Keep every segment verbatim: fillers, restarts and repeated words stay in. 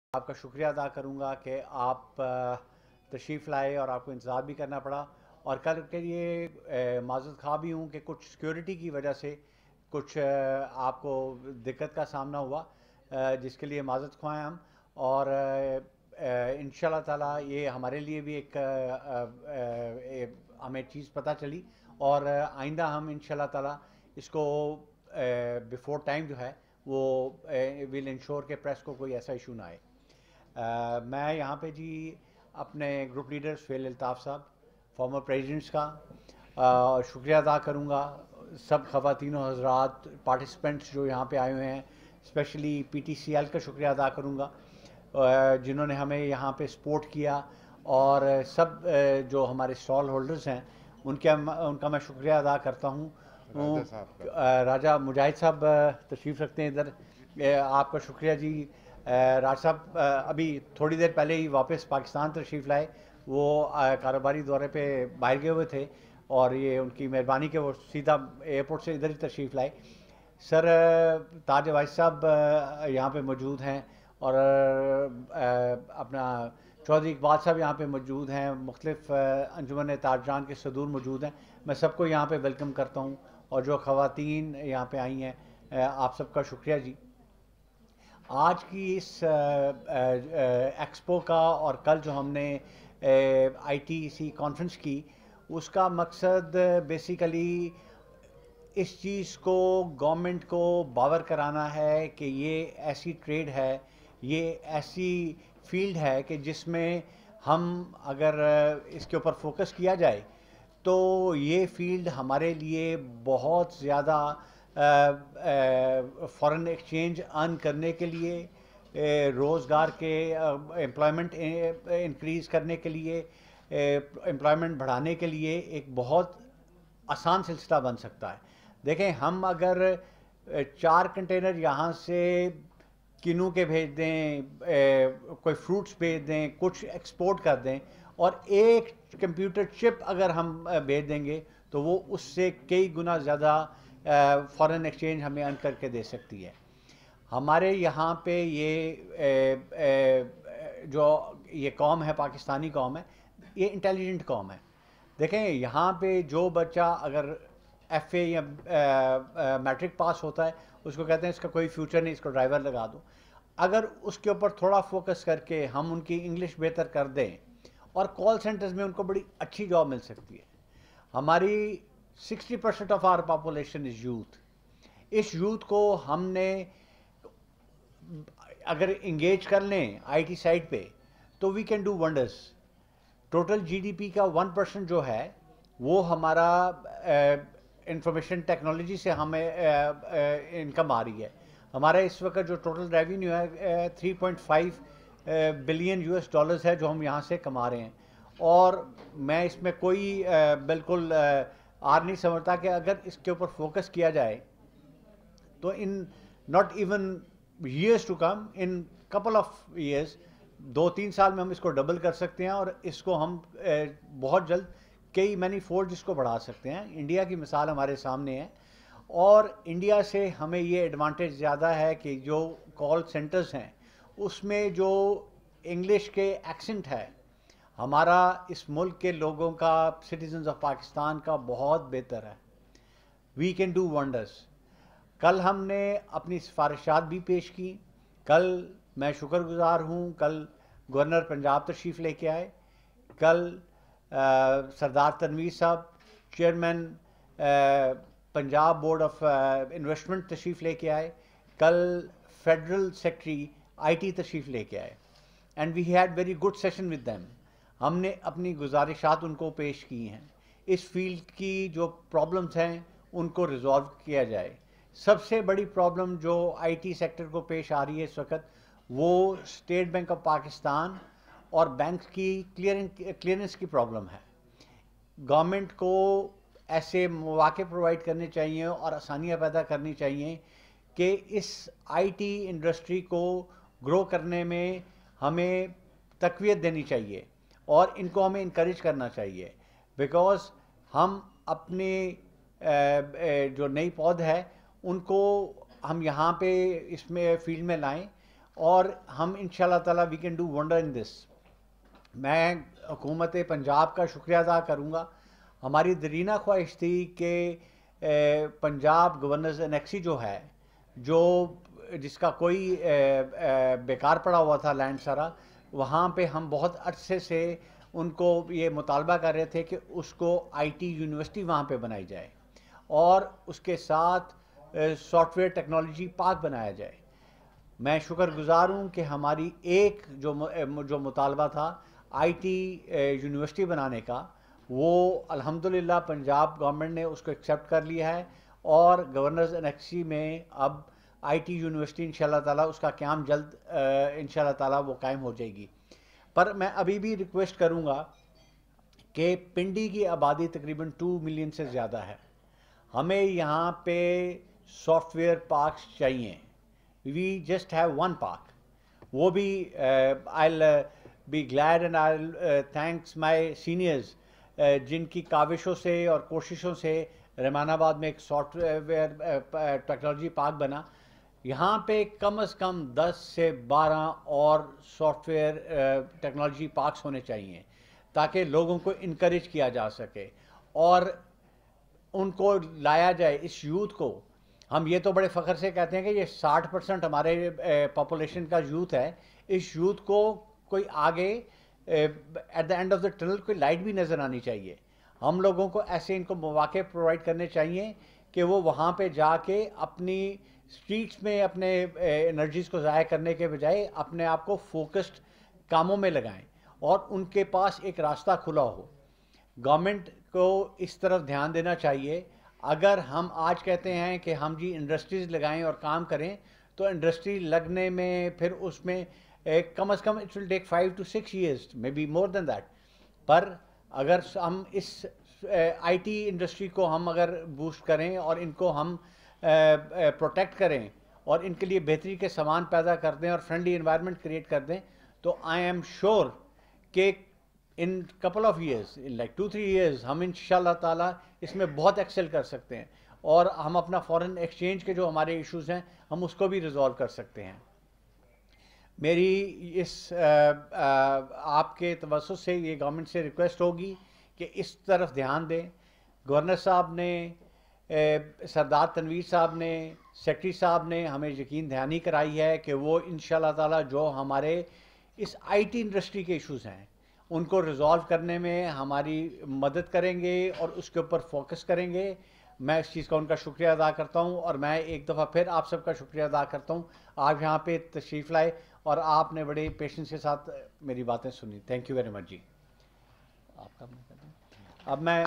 आपका शुक्रिया अदा करूँगा कि आप तशरीफ़ लाए और आपको इंतज़ार भी करना पड़ा। और कल के लिए माज़रत खा भी हूँ कि कुछ सिक्योरिटी की वजह से कुछ अ, आपको दिक्कत का सामना हुआ, अ, जिसके लिए माज़रत ख़्वाह हैं हम। और इंशाल्लाह ताला ये हमारे लिए भी एक, अ, अ, ए, हमें चीज़ पता चली और आइंदा हम इंशाल्लाह ताला इसको बिफ़ोर टाइम जो है वो विल इंश्योर के प्रेस को कोई ऐसा इशू ना आए। Uh, मैं यहाँ पे जी अपने ग्रुप लीडर सुहेल अल्ताफ़ साहब, फॉर्मर प्रेसिडेंट्स का uh, शुक्रिया अदा करूँगा। सब ख़वातीनों हज़रात पार्टिसिपेंट्स जो यहाँ पे आए हुए हैं, specially P T C L का शुक्रिया अदा करूँगा, uh, जिन्होंने हमें यहाँ पे सपोर्ट किया। और सब uh, जो हमारे स्टॉल होल्डर्स हैं उनके उनका मैं शुक्रिया अदा करता हूँ। राजा साहब का uh, राजा मुजाहिद साहब uh, तशरीफ़ रखते हैं इधर। uh, आपका शुक्रिया जी। राज साहब अभी थोड़ी देर पहले ही वापस पाकिस्तान तशरीफ़ लाए। वो कारोबारी दौरे पे बाहर गए हुए थे और ये उनकी मेहरबानी के वो सीधा एयरपोर्ट से इधर ही तशरीफ़ लाए। सर ताज वाइस साहब यहाँ पे मौजूद हैं और अपना चौधरी इकबाल साहब यहाँ पे मौजूद हैं। मुख्तलिफ अंजुमन ताजरान के सदूर मौजूद हैं। मैं सबको यहाँ पे वेलकम करता हूँ और जो ख़वातीन यहाँ पे आई हैं आप सबका शुक्रिया जी। आज की इस एक्सपो का और कल जो हमने आईटीसी कॉन्फ्रेंस की, उसका मकसद बेसिकली इस चीज़ को गवर्नमेंट को बावर कराना है कि ये ऐसी ट्रेड है, ये ऐसी फील्ड है कि जिसमें हम अगर इसके ऊपर फोकस किया जाए तो ये फील्ड हमारे लिए बहुत ज़्यादा फॉरेन एक्सचेंज अर्न करने के लिए, रोज़गार के एम्प्लॉयमेंट इंक्रीज़ करने के लिए, एम्प्लॉयमेंट बढ़ाने के लिए एक बहुत आसान सिलसिला बन सकता है। देखें, हम अगर चार कंटेनर यहाँ से किन्नू के भेज दें, ए, कोई फ्रूट्स भेज दें, कुछ एक्सपोर्ट कर दें और एक कंप्यूटर चिप अगर हम भेज देंगे तो वो उससे कई गुना ज़्यादा फॉरेन एक्सचेंज हमें अर्न करके दे सकती है। हमारे यहाँ पे ये ए, ए, जो ये कौम है, पाकिस्तानी कौम है, ये इंटेलिजेंट कौम है। देखें, यहाँ पे जो बच्चा अगर एफ ए या मैट्रिक पास होता है उसको कहते हैं इसका कोई फ्यूचर नहीं, इसको ड्राइवर लगा दो। अगर उसके ऊपर थोड़ा फोकस करके हम उनकी इंग्लिश बेहतर कर दें और कॉल सेंटर्स में उनको बड़ी अच्छी जॉब मिल सकती है। हमारी sixty percent of our population is youth. इस यूथ को हमने अगर इंगेज कर लें आईटी साइड पे तो we can do wonders. Total GDP का वन परसेंट जो है वो हमारा इंफॉर्मेशन टेक्नोलॉजी से हमें इनकम आ रही है। हमारा इस वक्त जो टोटल रेवेन्यू है three point five billion US dollars है जो हम यहाँ से कमा रहे हैं। और मैं इसमें कोई आ, बिल्कुल आ, आर नहीं समझता कि अगर इसके ऊपर फोकस किया जाए तो in not even years to come, in couple of years, दो तीन साल में हम इसको डबल कर सकते हैं और इसको हम ए, बहुत जल्द कई मैनी फोल्ड इसको बढ़ा सकते हैं। इंडिया की मिसाल हमारे सामने है और इंडिया से हमें ये एडवांटेज ज़्यादा है कि जो कॉल सेंटर्स हैं उसमें जो इंग्लिश के एक्सेंट है, हमारा इस मुल्क के लोगों का, सिटीजन्स ऑफ पाकिस्तान का बहुत बेहतर है। We can do wonders. कल हमने अपनी सिफारिशात भी पेश की। कल मैं शुक्रगुजार हूँ, कल गवर्नर पंजाब तशरीफ़ लेके आए। कल आ, Sardar Tanveer sahab chairman Punjab board of investment तशरीफ़ लेके आए। कल फेडरल सेक्रेटरी आईटी तशरीफ़ लेके आए and we had very good session with them. हमने अपनी गुजारिशात उनको पेश की हैं। इस फील्ड की जो प्रॉब्लम्स हैं उनको रिजॉल्व किया जाए। सबसे बड़ी प्रॉब्लम जो आईटी सेक्टर को पेश आ रही है इस वक्त, वो स्टेट बैंक ऑफ पाकिस्तान और बैंक की क्लियरिंग क्लियरेंस की प्रॉब्लम है। गवर्नमेंट को ऐसे मौके प्रोवाइड करने चाहिए और आसानियाँ पैदा करनी चाहिए कि इस आईटी इंडस्ट्री को ग्रो करने में हमें तक़वियत देनी चाहिए और इनको हमें इनकरेज करना चाहिए। बिकॉज़ हम अपने जो नई पौध है उनको हम यहाँ पे इसमें फील्ड में लाएं और हम इंशाल्लाह ताला we can do wonder in this. मैं हुकूमत पंजाब का शुक्रिया अदा करूँगा। हमारी दरीना ख्वाहिश थी कि पंजाब गवर्नर्स एनेक्सी जो है, जो जिसका कोई बेकार पड़ा हुआ था लैंड सारा, वहाँ पे हम बहुत अरसे से उनको ये मुतालबा कर रहे थे कि उसको आईटी यूनिवर्सिटी वहाँ पे बनाई जाए और उसके साथ सॉफ्टवेयर टेक्नोलॉजी पार्क बनाया जाए। मैं शुक्रगुजार हूँ कि हमारी एक जो जो मुतालबा था आईटी यूनिवर्सिटी बनाने का, वो अल्हम्दुलिल्लाह पंजाब गवर्नमेंट ने उसको एक्सेप्ट कर लिया है और गवर्नर्स एनेक्सी में अब आईटी यूनिवर्सिटी इंशाल्लाह ताला उसका क़याम जल्द इंशाल्लाह ताला वो कायम हो जाएगी। पर मैं अभी भी रिक्वेस्ट करूँगा कि पिंडी की आबादी तकरीबन टू मिलियन से ज़्यादा है, हमें यहाँ पे सॉफ्टवेयर पार्क्स चाहिए। We just have one park, वो भी I be glad and I thanks my seniors जिनकी काविशों से और कोशिशों से रहमानाबाद में एक सॉफ्टवेयर टेक्नोलॉजी पार्क बना। यहाँ पे कम से कम दस से बारह और सॉफ्टवेयर टेक्नोलॉजी पार्क्स होने चाहिए ताकि लोगों को इनकरेज किया जा सके और उनको लाया जाए, इस यूथ को। हम ये तो बड़े फ़ख्र से कहते हैं कि ये साठ परसेंट हमारे पॉपुलेशन का यूथ है। इस यूथ को कोई आगे at the end of the tunnel कोई लाइट भी नज़र आनी चाहिए। हम लोगों को ऐसे इनको मौके प्रोवाइड करने चाहिए कि वो वहाँ पे जाके अपनी स्ट्रीट्स में अपने एनर्जीज़ को ज़ाया करने के बजाय अपने आप को फोकस्ड कामों में लगाएं और उनके पास एक रास्ता खुला हो। गवर्नमेंट को इस तरफ ध्यान देना चाहिए। अगर हम आज कहते हैं कि हम जी इंडस्ट्रीज़ लगाएं और काम करें, तो इंडस्ट्री लगने में फिर उसमें एक कम अज़ कम it will take five to six years, maybe more than that. पर अगर हम इस आईटी इंडस्ट्री को हम अगर बूस्ट करें और इनको हम प्रोटेक्ट करें और इनके लिए बेहतरी के सामान पैदा कर दें और फ्रेंडली एनवायरनमेंट क्रिएट कर दें, तो आई एम श्योर कि in couple of years, in like two three years, हम इंशाल्लाह ताला इसमें बहुत एक्सेल कर सकते हैं और हम अपना फॉरेन एक्सचेंज के जो हमारे इश्यूज़ हैं हम उसको भी रिजॉल्व कर सकते हैं। मेरी इस आ, आ, आपके तवज्जुह से ये गवर्नमेंट से रिक्वेस्ट होगी कि इस तरफ ध्यान दें। गवर्नर साहब ने, सरदार तनवीर साहब ने, सेक्रेटरी साहब ने हमें यकीन दहानी कराई है कि वो इंशाल्लाह ताला जो हमारे इस आईटी इंडस्ट्री के इश्यूज़ हैं उनको रिजॉल्व करने में हमारी मदद करेंगे और उसके ऊपर फोकस करेंगे। मैं इस चीज़ का उनका शुक्रिया अदा करता हूं और मैं एक दफ़ा फिर आप सबका शुक्रिया अदा करता हूं। आप यहाँ पे तशरीफ़ लाए और आपने बड़े पेशेंस के साथ मेरी बातें सुनी। थैंक यू वेरी मच जी। आपका अब मैं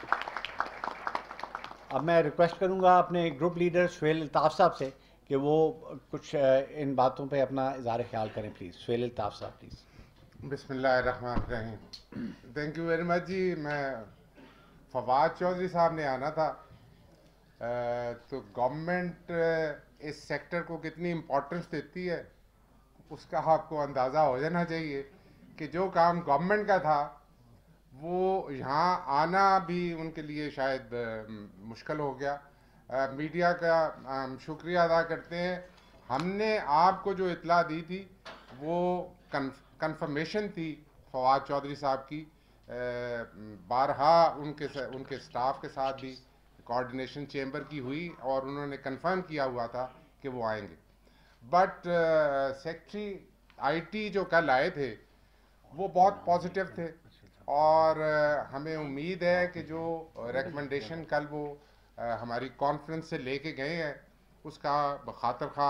अब मैं रिक्वेस्ट करूँगा अपने ग्रुप लीडर सुहेल अल्ताफ़ साहब से कि वो कुछ इन बातों पे अपना इज़हार ख्याल करें प्लीज़। सुहेल अल्ताफ़ साहब प्लीज़। बिस्मिल्लाहिर्रहमानिर्रहीम। थैंक यू वेरी मच जी। मैं फवाद चौधरी साहब ने आना था, तो गवर्नमेंट इस सेक्टर को कितनी इम्पोर्टेंस देती है उसका आपको अंदाज़ा हो जाना चाहिए कि जो काम गवर्नमेंट का था वो यहाँ आना भी उनके लिए शायद मुश्किल हो गया। आ, मीडिया का हम शुक्रिया अदा करते हैं। हमने आपको जो इतला दी थी वो कंफर्मेशन थी फवाद चौधरी साहब की, बारहा उनके उनके स्टाफ के साथ भी कोऑर्डिनेशन चेंबर की हुई और उन्होंने कंफर्म किया हुआ था कि वो आएंगे। बट सेक्रेटरी आईटी जो कल आए थे वो बहुत पॉजिटिव थे और uh, हमें उम्मीद है कि जो रिकमेंडेशन कल वो uh, हमारी कॉन्फ्रेंस से लेके गए हैं उसका खातर खा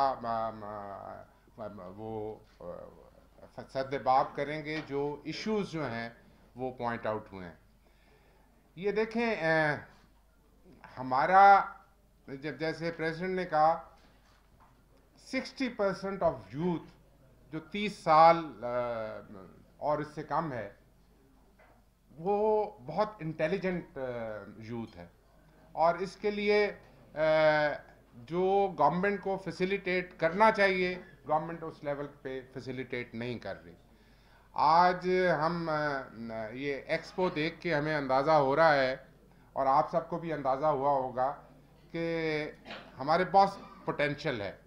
वो सद्देबाब करेंगे जो इश्यूज जो हैं वो पॉइंट आउट हुए हैं। ये देखें, uh, हमारा जब जैसे प्रेसिडेंट ने कहा सिक्सटी परसेंट ऑफ यूथ जो तीस साल uh, और इससे कम है वो बहुत इंटेलिजेंट यूथ है और इसके लिए जो गवर्नमेंट को फैसिलिटेट करना चाहिए गवर्नमेंट उस लेवल पे फैसिलिटेट नहीं कर रही। आज हम ये एक्सपो देख के हमें अंदाज़ा हो रहा है और आप सबको भी अंदाज़ा हुआ होगा कि हमारे पास पोटेंशियल है।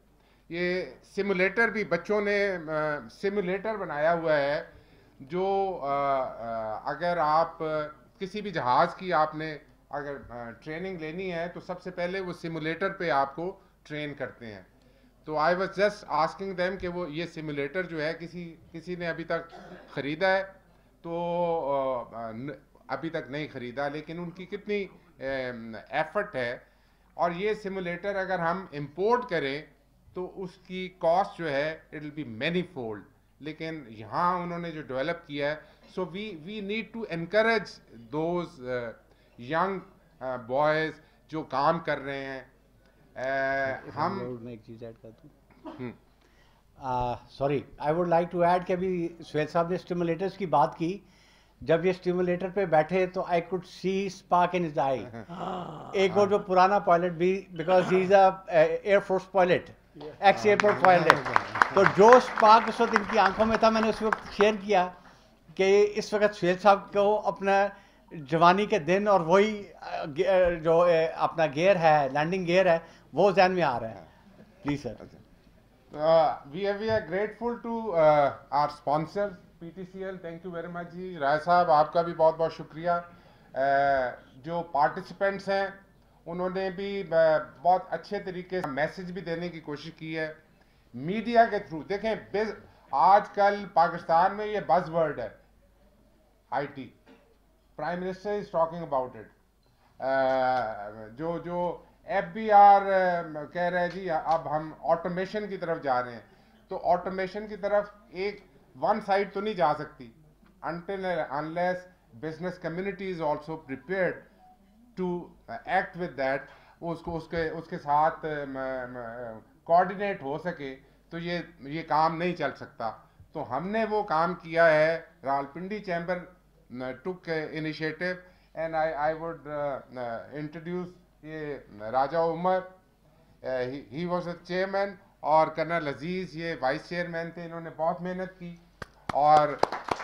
ये सिमुलेटर भी बच्चों ने सिमुलेटर बनाया हुआ है जो आ, आ, अगर आप किसी भी जहाज़ की आपने अगर ट्रेनिंग लेनी है तो सबसे पहले वो सिमुलेटर पे आपको ट्रेन करते हैं। तो I was just asking them कि वो ये सिमुलेटर जो है किसी किसी ने अभी तक ख़रीदा है तो आ, न, अभी तक नहीं ख़रीदा, लेकिन उनकी कितनी एफर्ट है। और ये सिमुलेटर अगर हम इंपोर्ट करें तो उसकी कॉस्ट जो है it will be many fold, लेकिन यहाँ उन्होंने जो डेवलप किया है, so we we need to encourage those young boys जो काम कर रहे हैं। uh, हम मैं एक चीज़ ऐड कर दूँ, sorry I would like to add कि अभी सुहेल साहब ने स्टिमुलेटर्स की बात की, जब ये स्टिमुलेटर पे बैठे तो I could see spark in his eye. एक और जो पुराना पायलट भी, because he is a air force pilot, ex airport pilot, तो जो स्पार्क उस वक्त इनकी आंखों में था, मैंने उस वक्त शेयर किया कि इस वक्त सुहेल साहब को अपना जवानी के दिन और वही जो अपना गियर है, लैंडिंग गियर है, वो जहन में आ रहा है। Please sir. We are grateful to our sponsor P T C L, thank you very much जी। राय साहब आपका भी बहुत बहुत शुक्रिया। uh, जो पार्टिसिपेंट्स हैं उन्होंने भी बहुत अच्छे तरीके से मैसेज भी देने की कोशिश की है मीडिया के थ्रू। देखें आजकल पाकिस्तान में ये बज़ वर्ड है IT, prime minister is talking about it. जो जो एफ बी आर कह रहे हैं जी अब हम ऑटोमेशन की तरफ जा रहे हैं, तो ऑटोमेशन की तरफ एक वन साइड तो नहीं जा सकती until unless business community is also prepared to act with that, उसको उसके उसके साथ कोऑर्डिनेट हो सके, तो ये ये काम नहीं चल सकता। तो हमने वो काम किया है, Rawalpindi chamber took initiative, and I I would introduce ये Raja Umar, he was the chairman, और कर्नल अजीज़ ये वाइस चेयरमैन थे। इन्होंने बहुत मेहनत की, और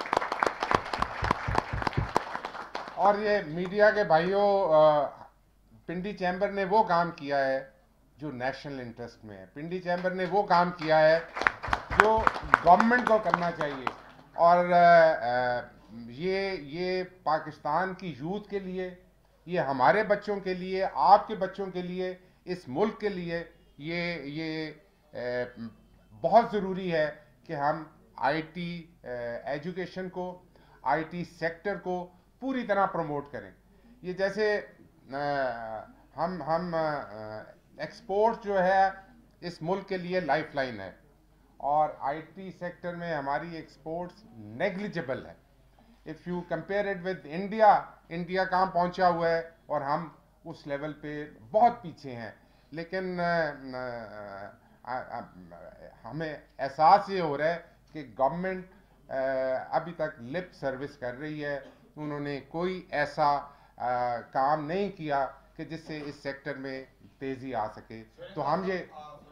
और ये मीडिया के भाइयों, पिंडी चैम्बर ने वो काम किया है जो नेशनल इंटरेस्ट में है। पिंडी चैम्बर ने वो काम किया है जो गवर्नमेंट को करना चाहिए, और ये ये पाकिस्तान की यूथ के लिए, ये हमारे बच्चों के लिए, आपके बच्चों के लिए, इस मुल्क के लिए ये ये बहुत ज़रूरी है कि हम आईटी एजुकेशन को, आईटी सेक्टर को पूरी तरह प्रमोट करें। ये जैसे आ, हम हम एक्सपोर्ट जो है इस मुल्क के लिए लाइफलाइन है, और आईटी सेक्टर में हमारी एक्सपोर्ट्स नेग्लिजिबल है। If you compare it with India, India कहाँ पहुंचा हुआ है और हम उस लेवल पे बहुत पीछे हैं। लेकिन आ, आ, आ, हमें एहसास ये हो रहा है कि गवर्नमेंट अभी तक लिप सर्विस कर रही है, उन्होंने कोई ऐसा आ, काम नहीं किया कि जिससे इस सेक्टर में तेजी आ सके। तो हम ये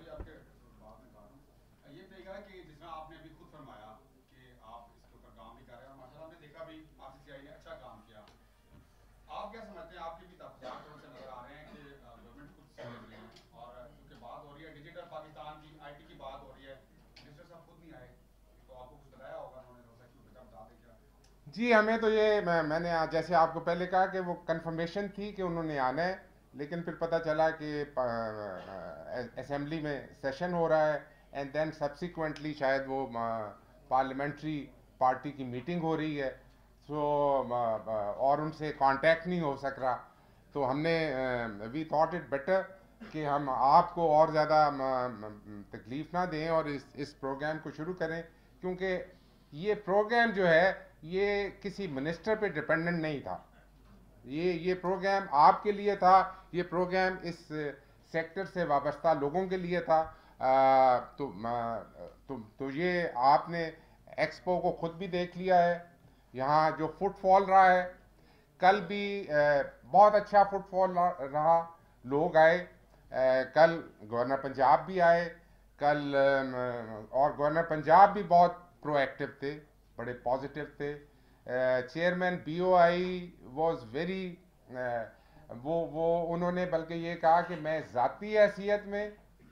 जी, हमें तो ये मैं, मैंने जैसे आपको पहले कहा कि वो कंफर्मेशन थी कि उन्होंने आना है, लेकिन फिर पता चला कि असेंबली में सेशन हो रहा है, एंड देन सब्सिक्वेंटली शायद वो पार्लियामेंट्री पार्टी की मीटिंग हो रही है, सो और उनसे कांटेक्ट नहीं हो सक रहा। तो हमने वी थॉट इट बेटर कि हम आपको और ज़्यादा तकलीफ़ ना दें और इस इस प्रोग्राम को शुरू करें, क्योंकि ये प्रोग्राम जो है ये किसी मिनिस्टर पे डिपेंडेंट नहीं था। ये ये प्रोग्राम आपके लिए था, ये प्रोग्राम इस सेक्टर से वाबस्ता लोगों के लिए था। आ, तो, तो तो ये आपने एक्सपो को खुद भी देख लिया है, यहाँ जो फुटफॉल रहा है, कल भी आ, बहुत अच्छा फुटफॉल रहा, लोग आए। आ, कल गवर्नर पंजाब भी आए, कल आ, और गवर्नर पंजाब भी बहुत प्रोएक्टिव थे, बड़े पॉजिटिव थे। Chairman B O I was very वो वो उन्होंने बल्कि ये कहा कि मैं ज़ाती हैसियत में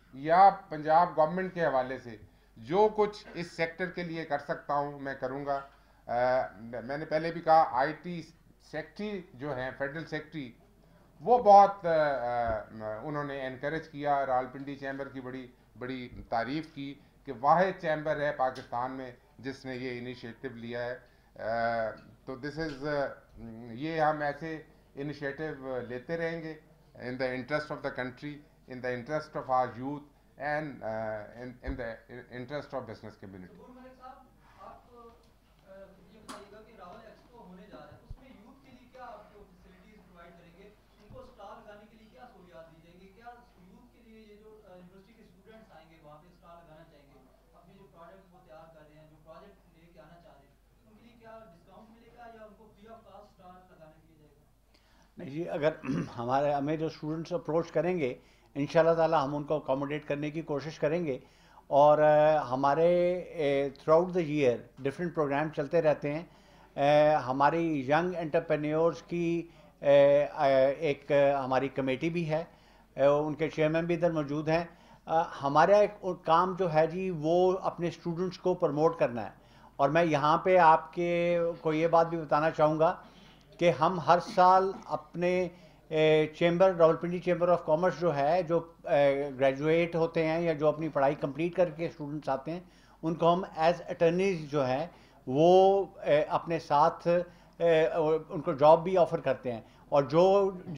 या पंजाब गवर्नमेंट के हवाले से जो कुछ इस सेक्टर के लिए कर सकता हूं मैं करूंगा। आ, मैंने पहले भी कहा आईटी सेक्रेटरी जो है फेडरल सेक्रेटरी वो बहुत आ, आ, उन्होंने एनकरेज किया। रावलपिंडी चैम्बर की बड़ी बड़ी तारीफ की कि वाहिद चैम्बर है पाकिस्तान में जिसने ये इनिशिएटिव लिया है। आ, तो दिस इज़ ये हम ऐसे इनिशिएटिव लेते रहेंगे in the interest of the country, in the interest of our youth and uh, in, in the interest of business community. Shabur Malik sahab, आप अ, ये बताइएगा कि रावल एक्सपो होने जा रहा है, उसमें यूथ के लिए क्या आपको फैसिलिटीज प्रोवाइड करेंगे, उनको स्टॉल लगाने के लिए क्या सहूलियात दी जाएंगी, क्या यूथ के लिए ये जो यूनिवर्सिटी के स्टूडेंट्स आएंगे वहाँ पे स्टॉल लगाना चाहेंगे, अपने जो प्रोडक्ट वो तैयार कर रहे हैं, जो प्रोजेक्ट लेके आना चाह रहे हैं, उनके लिए क्या डिस्काउंट मिलेगा या उनको फ्री ऑफ कॉस्ट स्टॉल लगाने दिया जाएगा? नहीं जी, अगर हमारे हमें जो स्टूडेंट्स अप्रोच करेंगे इंशाल्लाह ताला हम उनको अकोमोडेट करने की कोशिश करेंगे। और uh, हमारे throughout the year different program चलते रहते हैं। uh, हमारी यंग एंटरप्रेन्योर्स की uh, uh, एक uh, हमारी कमेटी भी है, uh, उनके चेयरमैन भी इधर मौजूद हैं। uh, हमारा एक काम जो है जी वो अपने स्टूडेंट्स को प्रमोट करना है। और मैं यहाँ पे आपके को ये बात भी बताना चाहूँगा कि हम हर साल अपने chamber Rawalpindi chamber of commerce जो है, जो ग्रेजुएट होते हैं या जो अपनी पढ़ाई कंप्लीट करके स्टूडेंट्स आते हैं, उनको हम एज अटर्नीज जो हैं वो अपने साथ उनको जॉब भी ऑफ़र करते हैं। और जो